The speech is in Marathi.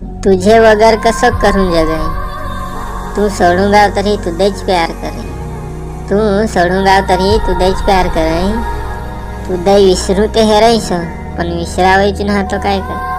तुझे वगैर कसं करून जगय, तू सोडून गाव तरी तुझेच प्यार करे, तू सोडून गाव तरी तुझेच प्यार करे, तुझे विसरू ते हेरायस पण विसरावायची ना तो काय कर।